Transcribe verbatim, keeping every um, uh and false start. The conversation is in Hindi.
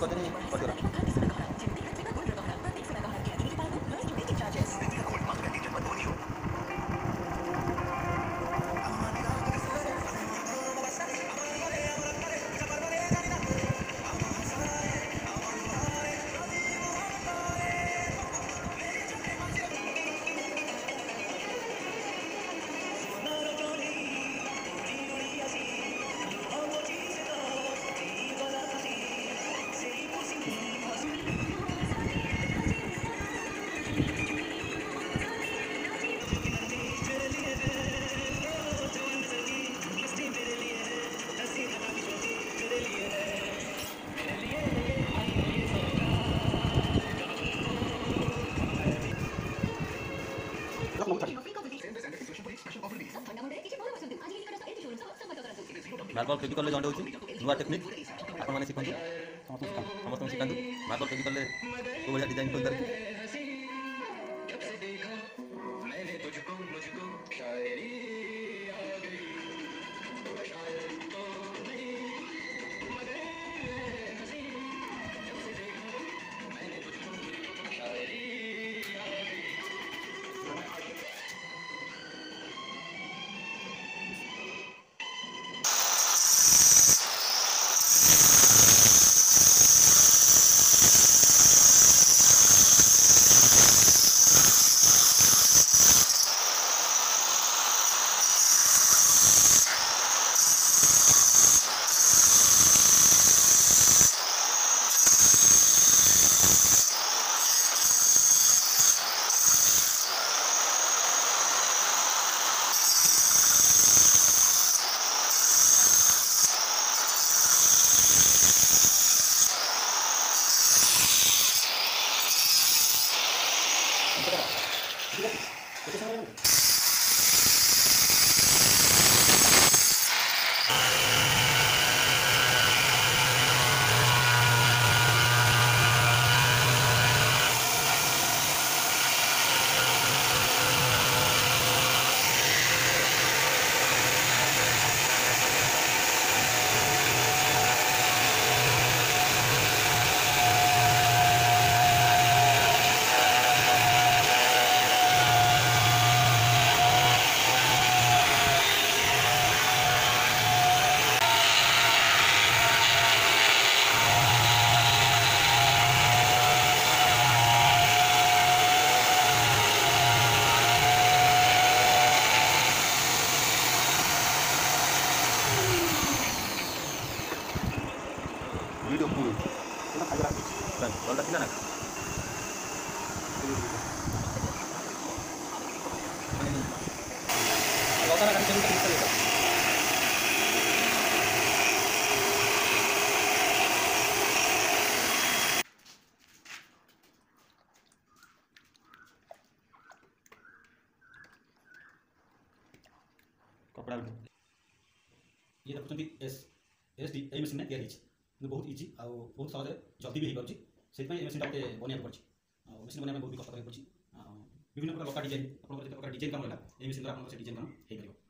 କରିଦେନି କରିଦେଲା। मार्बल फेविकल जॉइंट होची नुआ टेक्निक आपण माने शिखंतु समस्त शिखंतु मार्बल फेविकल को बढ़िया डिजाइन कोई करके वीडियो पूरी ना खाली रख बल रखना ना लोकांना काही तरी दिसतं येतं कपड़ा ये देखुଛନ୍ତି S S D A machine में तैयारी बहुत इजी आ बहुत सहज जल्दी भी हो पार्टी से मशीन गोटे बनवा पड़ी मशीन बनवा बहुत भी कष्ट पड़ी विभिन्न प्रकार लका डिजाइन आप डिजाइन काम रहा ये मशीन आप डिजाइन काम हो